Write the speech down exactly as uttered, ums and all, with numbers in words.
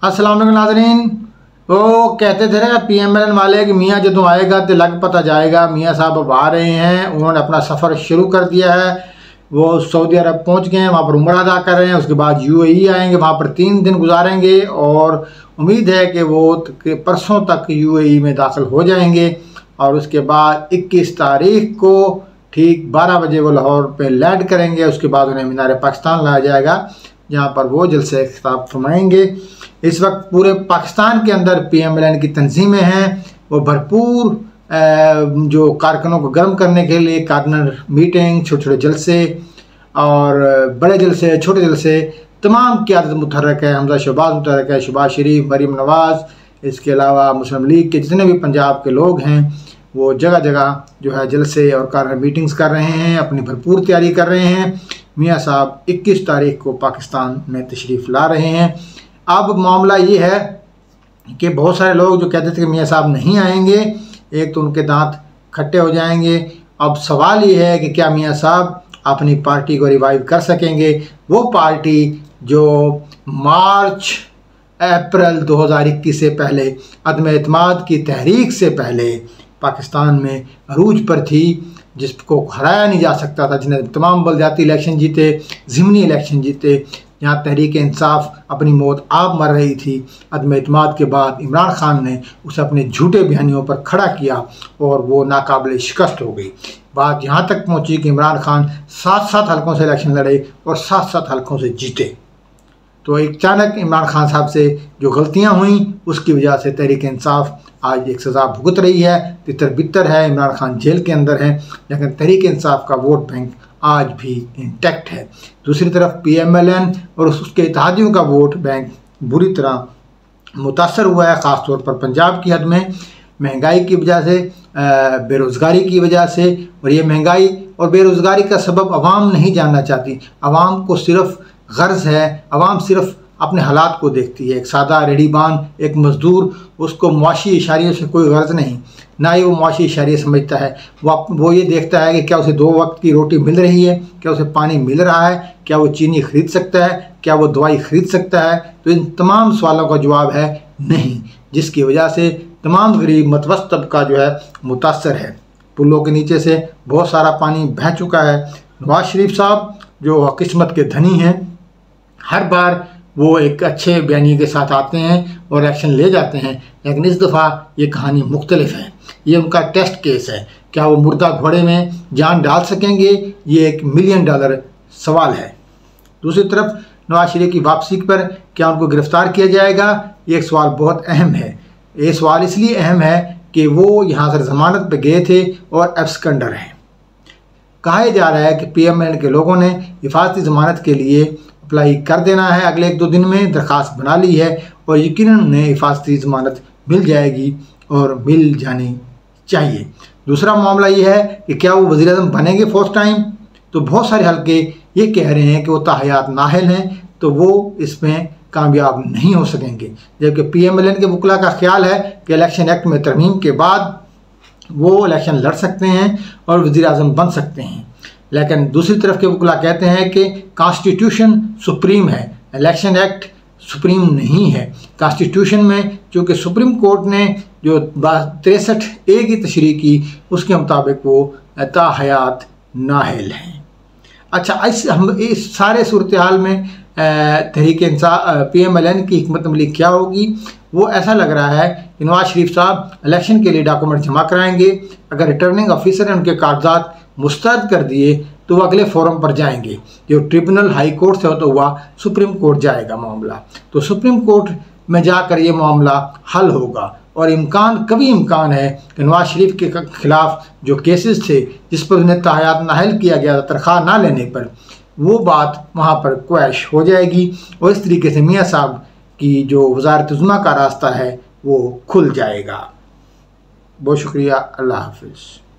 अस्सलाम वालेकुम नाज़रीन। वो कहते थे ना पी एम एल एन वाले कि मियाँ जदों आएगा तो लग पता जाएगा। मियाँ साहब अब आ रहे हैं, उन्होंने अपना सफ़र शुरू कर दिया है। वो सऊदी अरब पहुंच गए हैं, वहाँ पर उम्रा अदा कर रहे हैं। उसके बाद यू ए ई आएंगे, वहाँ पर तीन दिन गुजारेंगे और उम्मीद है कि वो कि परसों तक यू ए ई में दाखिल हो जाएंगे। और उसके बाद इक्कीस तारीख को ठीक बारह बजे वो लाहौर पे लैंड करेंगे। उसके बाद उन्हें मीनार पाकिस्तान लाया जाएगा, जहाँ पर वो जलसे खिताब फरमाएंगे। इस वक्त पूरे पाकिस्तान के अंदर पी एम एल एन की तंजीमें हैं, वो भरपूर जो कारकुनों को गर्म करने के लिए कार्नर मीटिंग, छोटे छोटे जलसे और बड़े जलसे, छोटे जलसे, तमाम क़यादत मुतहर्रिक है। हमजा शहबाज मुतहर्रिक है, शहबाज शरीफ, मरीम नवाज़, इसके अलावा मुस्लिम लीग के जितने भी पंजाब के लोग हैं वो जगह जगह जो है जलसे और कार्नर मीटिंग्स कर रहे हैं, अपनी भरपूर तैयारी कर रहे हैं। मियाँ साहब इक्कीस तारीख को पाकिस्तान में तशरीफ़ ला रहे हैं। अब मामला ये है कि बहुत सारे लोग जो कहते थे कि मियाँ साहब नहीं आएंगे, एक तो उनके दांत खट्टे हो जाएंगे। अब सवाल ये है कि क्या मियाँ साहब अपनी पार्टी को रिवाइव कर सकेंगे, वो पार्टी जो मार्च अप्रैल दो हज़ार इक्कीस से पहले अदम एतमाद की तहरीक से पहले पाकिस्तान में अरूज पर थी, जिसको हराया नहीं जा सकता था, जिन्हें तमाम बलदियाती इलेक्शन जीते, ज़िमनी इलेक्शन जीते, जहाँ तहरीक इंसाफ अपनी मौत आप मर रही थी। अदम एतमाद के बाद इमरान खान ने उसे अपने झूठे बयानियों पर खड़ा किया और वो नाकाबिल शिकस्त हो गई। बात यहाँ तक पहुँची कि इमरान खान सात सात हलकों से इलेक्शन लड़े और सात सात हलकों से जीते। तो अचानक इमरान खान साहब से जो गलतियाँ हुई उसकी वजह से तहरीक इंसाफ आज एक सज़ा भुगत रही है, तितर बितर है, इमरान खान जेल के अंदर है, लेकिन तहरीक इंसाफ का वोट बैंक आज भी इंटैक्ट है। दूसरी तरफ पी एम एल एन और उसके इत्तेहादियों का वोट बैंक बुरी तरह मुतासर हुआ है, ख़ास तौर पर पंजाब की हद में, महंगाई की वजह से, बेरोज़गारी की वजह से। और ये महंगाई और बेरोज़गारी का सबब आवाम नहीं जानना चाहती। आवाम को सिर्फ गर्ज है, आवाम सिर्फ अपने हालात को देखती है। एक सादा रेडीबान, एक मज़दूर, उसको मुआशी इशारियों से कोई गर्ज नहीं, ना ही वो मुआशी इशारे समझता है। वो वो ये देखता है कि क्या उसे दो वक्त की रोटी मिल रही है, क्या उसे पानी मिल रहा है, क्या वो चीनी खरीद सकता है, क्या वो दवाई खरीद सकता है। तो इन तमाम सवालों का जवाब है नहीं, जिसकी वजह से तमाम गरीब मतवस्त तबका जो है मुतासर है। पुलों के नीचे से बहुत सारा पानी बह चुका है। नवाज शरीफ साहब जो किस्मत के धनी हैं, हर बार वो एक अच्छे बयानी के साथ आते हैं और एक्शन ले जाते हैं, लेकिन इस दफ़ा ये कहानी मुख्तलिफ है। ये उनका टेस्ट केस है। क्या वो मुर्दा घोड़े में जान डाल सकेंगे, ये एक मिलियन डॉलर सवाल है। दूसरी तरफ नवाज शरीफ की वापसी पर क्या उनको गिरफ़्तार किया जाएगा, ये एक सवाल बहुत अहम है। ये सवाल इसलिए अहम है कि वो यहाँ से ज़मानत पर गए थे और एब्सकंडर हैं। कहा जा रहा है कि पी एम एल एन के लोगों ने हिफाजती ज़मानत के लिए अप्लाई कर देना है, अगले एक दो दिन में दरख्वास्त बना ली है और यकीनन उन्हें हिफाजती ज़मानत मिल जाएगी और मिल जानी चाहिए। दूसरा मामला ये है कि क्या वो वज़ीर आज़म बनेंगे फोर्थ टाइम। तो बहुत सारे हल्के ये कह रहे हैं कि वो ताहयात नाहल हैं, तो वो इसमें कामयाब नहीं हो सकेंगे। जबकि पी एम एल एन के वकला का ख्याल है कि इलेक्शन एक्ट में तरमीम के बाद वो इलेक्शन लड़ सकते हैं और वज़ीर आज़म बन सकते हैं। लेकिन दूसरी तरफ के वकला कहते हैं कि कॉन्स्टिट्यूशन सुप्रीम है, इलेक्शन एक्ट सुप्रीम नहीं है। कॉन्स्टिट्यूशन में चूँकि सुप्रीम कोर्ट ने जो तिरसठ ए की तशरीह की, उसके मुताबिक वो ताहयात नाहिल हैं। अच्छा, इस हम इस सारे सूरत हाल में Tehreek Insaf P M L N की हिकमत अमली क्या होगी, वो ऐसा लग रहा है कि नवाज शरीफ साहब इलेक्शन के लिए डॉक्यूमेंट जमा कराएंगे। अगर रिटर्निंग ऑफिसर ने उनके कागजात मुस्तरद कर दिए तो वो अगले फोरम पर जाएंगे, जो ट्रिब्यूनल हाई कोर्ट से होता हुआ सुप्रीम कोर्ट जाएगा मामला। तो सुप्रीम कोर्ट में जाकर ये मामला हल होगा और इम्कान कभी इम्कान है कि नवाज शरीफ के खिलाफ जो केसेस थे जिस पर उन्हें ताहयात नाहिल किया गया था तनख्वाह ना लेने पर, वो बात वहाँ पर क्वैश हो जाएगी और इस तरीके से मियाँ साहब की जो वज़ारत उज़्मा का रास्ता है वो खुल जाएगा। बहुत शुक्रिया। अल्लाह हाफ़िज़।